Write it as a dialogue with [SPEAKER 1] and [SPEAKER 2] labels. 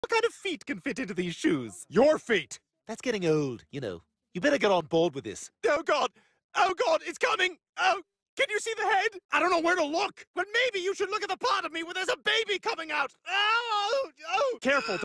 [SPEAKER 1] What kind of feet can fit into these shoes? Your feet!
[SPEAKER 2] That's getting old, you know. You better get on board with this.
[SPEAKER 1] Oh, God! Oh, God, it's coming! Oh, can you see the head? I don't know where to look, but maybe you should look at the part of me where there's a baby coming out! Oh! Oh! Careful!